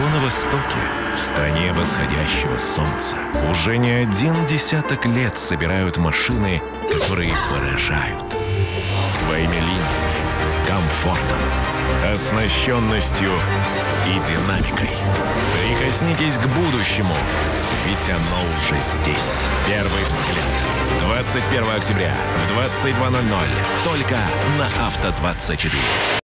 Далеко на востоке, в стране восходящего солнца, уже не один десяток лет собирают машины, которые поражают своими линиями, комфортом, оснащенностью и динамикой. Прикоснитесь к будущему, ведь оно уже здесь. Первый взгляд. 21 октября в 22:00. Только на Авто 24.